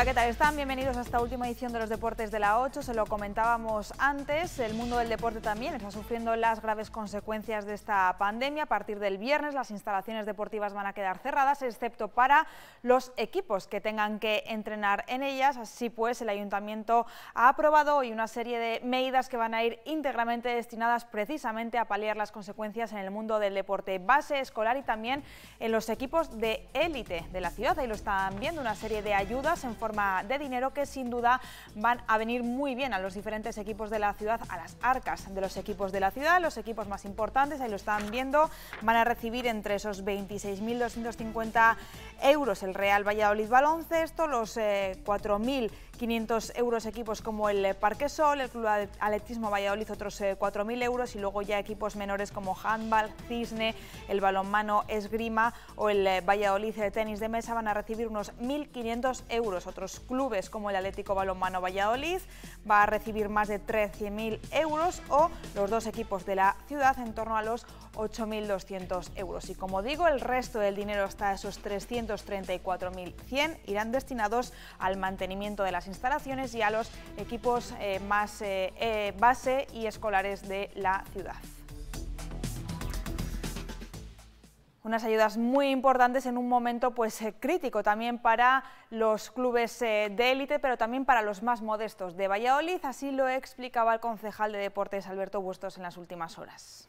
Hola, ¿qué tal están? Bienvenidos a esta última edición de los Deportes de la 8. Se lo comentábamos antes, el mundo del deporte también está sufriendo las graves consecuencias de esta pandemia. A partir del viernes las instalaciones deportivas van a quedar cerradas, excepto para los equipos que tengan que entrenar en ellas. Así pues, el Ayuntamiento ha aprobado hoy una serie de medidas que van a ir íntegramente destinadas precisamente a paliar las consecuencias en el mundo del deporte base, escolar y también en los equipos de élite de la ciudad. Ahí lo están viendo, una serie de ayudas en forma de dinero que sin duda van a venir muy bien a los diferentes equipos de la ciudad, a las arcas de los equipos de la ciudad. Los equipos más importantes, ahí lo están viendo, van a recibir entre esos 26.250 euros el Real Valladolid Baloncesto, los 4.500 euros equipos como el Parquesol, el Club Atletismo Valladolid otros 4.000 euros y luego ya equipos menores como handball, cisne, el balonmano esgrima o el Valladolid tenis de mesa van a recibir unos 1.500 euros. Otros clubes como el Atlético Balonmano Valladolid va a recibir más de 13.000 euros o los dos equipos de la ciudad en torno a los 8.200 euros. Y como digo, el resto del dinero, hasta esos 334.100, irán destinados al mantenimiento de las instalaciones y a los equipos más base y escolares de la ciudad. Unas ayudas muy importantes en un momento crítico también para los clubes de élite, pero también para los más modestos de Valladolid. Así lo explicaba el concejal de Deportes, Alberto Bustos, en las últimas horas.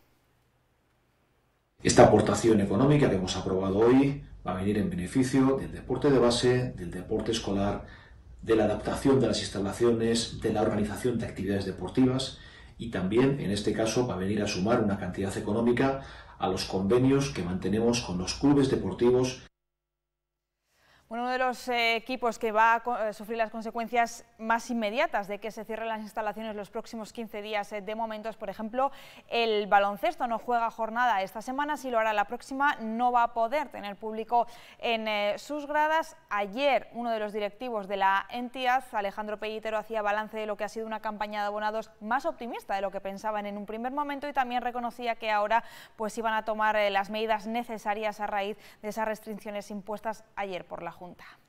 Esta aportación económica que hemos aprobado hoy va a venir en beneficio del deporte de base, del deporte escolar, de la adaptación de las instalaciones, de la organización de actividades deportivas y también, en este caso, va a venir a sumar una cantidad económica a los convenios que mantenemos con los clubes deportivos. Uno de los equipos que va a sufrir las consecuencias más inmediatas de que se cierren las instalaciones los próximos 15 días de momento es, por ejemplo, el baloncesto. No juega jornada esta semana, si lo hará la próxima, no va a poder tener público en sus gradas. Ayer uno de los directivos de la entidad, Alejandro Pellitero, hacía balance de lo que ha sido una campaña de abonados más optimista de lo que pensaban en un primer momento y también reconocía que ahora iban a tomar las medidas necesarias a raíz de esas restricciones impuestas ayer por la Junta.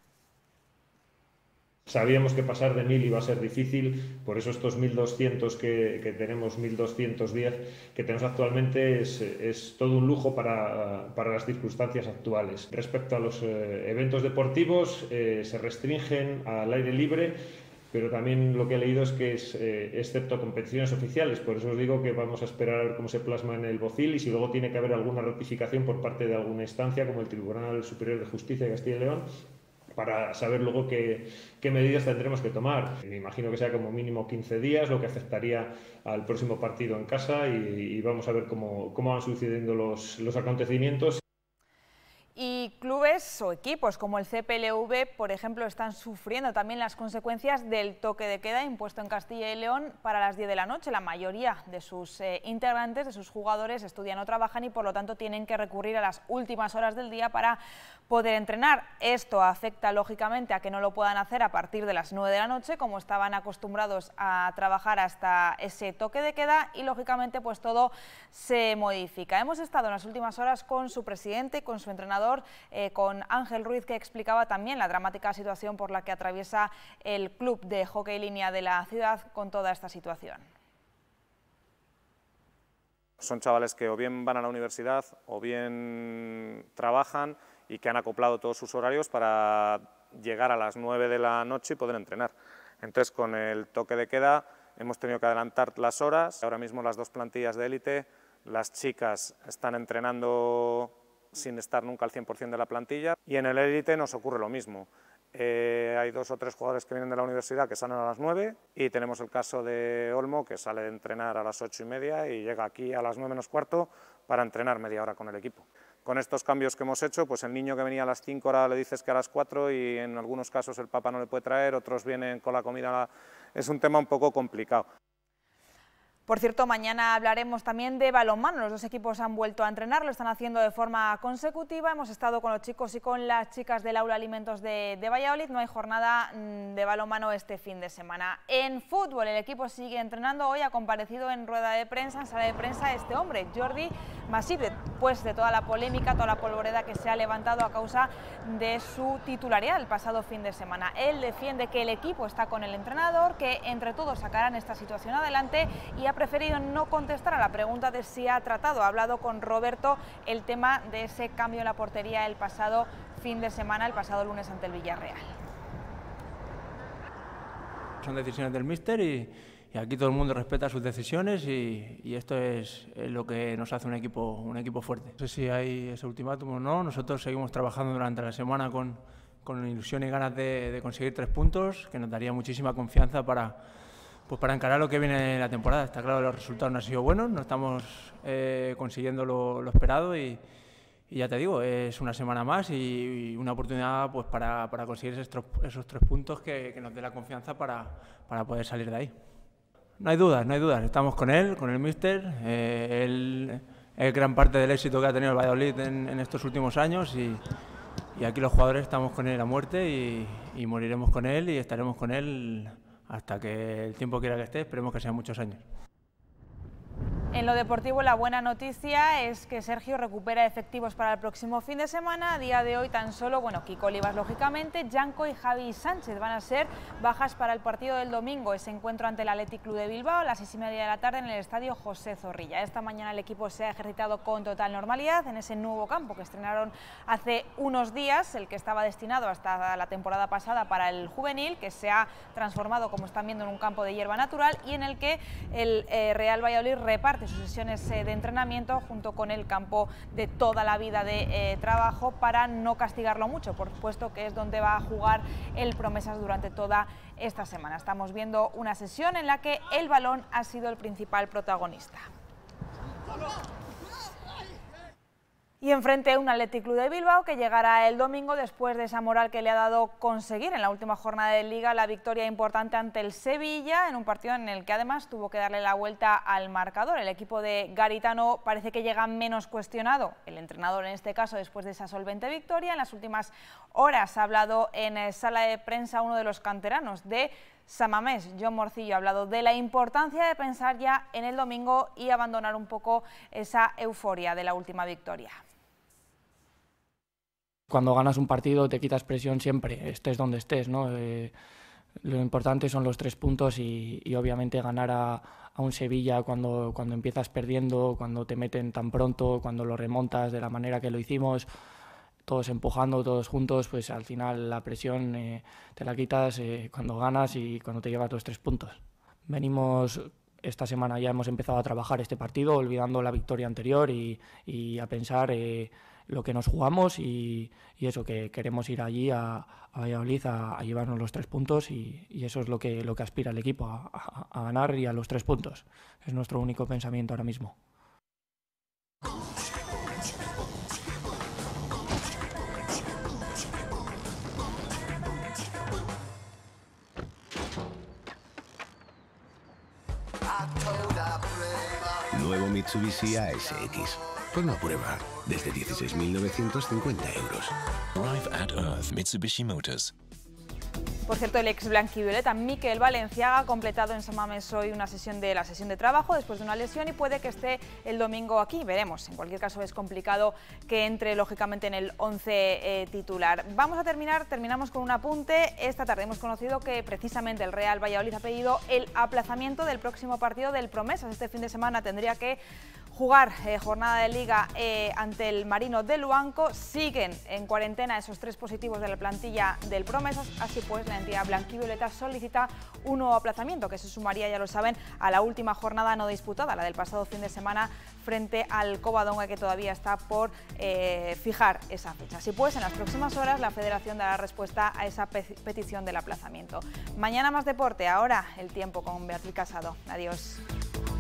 Sabíamos que pasar de 1.000 iba a ser difícil, por eso estos 1.200 que tenemos, 1.210 que tenemos actualmente es todo un lujo para las circunstancias actuales. Respecto a los eventos deportivos, se restringen al aire libre, pero también lo que he leído es que excepto competiciones oficiales, por eso os digo que vamos a esperar a ver cómo se plasma en el BOCIL y si luego tiene que haber alguna ratificación por parte de alguna instancia como el Tribunal Superior de Justicia de Castilla y León, para saber luego qué medidas tendremos que tomar. Me imagino que sea como mínimo 15 días, lo que afectaría al próximo partido en casa y vamos a ver cómo van sucediendo los acontecimientos. Y clubes o equipos como el CPLV, por ejemplo, están sufriendo también las consecuencias del toque de queda impuesto en Castilla y León para las 10 de la noche. La mayoría de sus integrantes, de sus jugadores, estudian o trabajan y por lo tanto tienen que recurrir a las últimas horas del día para poder entrenar. Esto afecta lógicamente a que no lo puedan hacer a partir de las 9 de la noche, como estaban acostumbrados a trabajar hasta ese toque de queda y lógicamente todo se modifica. Hemos estado en las últimas horas con su presidente y con su entrenador, con Ángel Ruiz, que explicaba también la dramática situación por la que atraviesa el club de hockey línea de la ciudad con toda esta situación. Son chavales que o bien van a la universidad o bien trabajan y que han acoplado todos sus horarios para llegar a las 9 de la noche y poder entrenar. Entonces, con el toque de queda hemos tenido que adelantar las horas. Ahora mismo las dos plantillas de élite, las chicas están entrenando sin estar nunca al 100% de la plantilla y en el élite nos ocurre lo mismo. Hay 2 o 3 jugadores que vienen de la universidad que salen a las 9 y tenemos el caso de Olmo, que sale de entrenar a las 8:30 y llega aquí a las 9 menos cuarto para entrenar media hora con el equipo. Con estos cambios que hemos hecho, el niño que venía a las 5 ahora le dices que a las 4 y en algunos casos el papá no le puede traer, otros vienen con la comida, es un tema un poco complicado. Por cierto, mañana hablaremos también de balonmano. Los dos equipos han vuelto a entrenar, lo están haciendo de forma consecutiva. Hemos estado con los chicos y con las chicas del Aula Alimentos de Valladolid. No hay jornada de balonmano este fin de semana. En fútbol, el equipo sigue entrenando. Hoy ha comparecido en rueda de prensa, en sala de prensa, este hombre, Jordi Masip, después de toda la polémica, toda la polvoreda que se ha levantado a causa de su titularidad el pasado fin de semana. Él defiende que el equipo está con el entrenador, que entre todos sacarán esta situación adelante, y ha preferido no contestar a la pregunta de si ha tratado. Ha hablado con Roberto el tema de ese cambio en la portería el pasado fin de semana, el pasado lunes ante el Villarreal. Son decisiones del míster y aquí todo el mundo respeta sus decisiones y esto es lo que nos hace un equipo fuerte. No sé si hay ese ultimátum o no, nosotros seguimos trabajando durante la semana con ilusión y ganas de conseguir 3 puntos, que nos daría muchísima confianza para encarar lo que viene en la temporada. Está claro que los resultados no han sido buenos, no estamos consiguiendo lo esperado y ya te digo, es una semana más y una oportunidad pues para conseguir esos 3 puntos que nos dé la confianza para poder salir de ahí. No hay dudas, estamos con él, con el míster. Él es gran parte del éxito que ha tenido el Valladolid en estos últimos años y aquí los jugadores estamos con él a muerte y moriremos con él y estaremos con él hasta que el tiempo quiera que esté, esperemos que sean muchos años. En lo deportivo, la buena noticia es que Sergio recupera efectivos para el próximo fin de semana. A día de hoy tan solo, Kiko Olivas lógicamente, Janko y Javi Sánchez van a ser bajas para el partido del domingo, ese encuentro ante el Athletic Club de Bilbao a las 6:30 de la tarde en el estadio José Zorrilla. Esta mañana el equipo se ha ejercitado con total normalidad en ese nuevo campo que estrenaron hace unos días, el que estaba destinado hasta la temporada pasada para el juvenil, que se ha transformado, como están viendo, en un campo de hierba natural y en el que el Real Valladolid reparte sus sesiones de entrenamiento junto con el campo de toda la vida de trabajo para no castigarlo mucho, por supuesto que es donde va a jugar el Promesas durante toda esta semana. Estamos viendo una sesión en la que el balón ha sido el principal protagonista. Y enfrente un Athletic Club de Bilbao que llegará el domingo después de esa moral que le ha dado conseguir en la última jornada de Liga la victoria importante ante el Sevilla, en un partido en el que además tuvo que darle la vuelta al marcador. El equipo de Garitano parece que llega menos cuestionado, el entrenador en este caso, después de esa solvente victoria. En las últimas horas ha hablado en sala de prensa uno de los canteranos de Samamés, John Morcillo, ha hablado de la importancia de pensar ya en el domingo y abandonar un poco esa euforia de la última victoria. Cuando ganas un partido te quitas presión siempre, estés donde estés, ¿no? Lo importante son los 3 puntos y obviamente ganar a un Sevilla cuando empiezas perdiendo, cuando te meten tan pronto, cuando lo remontas de la manera que lo hicimos, todos empujando, todos juntos, pues al final la presión te la quitas cuando ganas y cuando te llevas los 3 puntos. Venimos, esta semana ya hemos empezado a trabajar este partido, olvidando la victoria anterior y a pensar lo que nos jugamos y eso, que queremos ir allí a Valladolid a llevarnos los 3 puntos y eso es lo que aspira el equipo, a ganar y a los 3 puntos. Es nuestro único pensamiento ahora mismo. Nuevo Mitsubishi ASX. Ponlo a prueba desde 16.950 euros. Arrive at Earth, Mitsubishi Motors. Por cierto, el ex blanquivioleta Mikel Valenciaga ha completado en Samamés hoy la sesión de trabajo después de una lesión y puede que esté el domingo aquí, veremos. En cualquier caso es complicado que entre lógicamente en el 11 titular. Terminamos con un apunte. Esta tarde hemos conocido que precisamente el Real Valladolid ha pedido el aplazamiento del próximo partido del Promesas. Este fin de semana tendría que jugar jornada de Liga ante el Marino de Luanco. Siguen en cuarentena esos 3 positivos de la plantilla del Promesas, así pues la entidad blanquivioleta solicita un nuevo aplazamiento que se sumaría, ya lo saben, a la última jornada no disputada, la del pasado fin de semana frente al Covadonga, que todavía está por fijar esa fecha. Así pues, en las próximas horas la Federación dará respuesta a esa petición del aplazamiento. Mañana más deporte, ahora el tiempo con Beatriz Casado. Adiós.